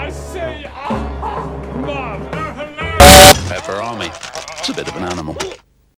I say, Mom, Peperami. It's a bit of an animal.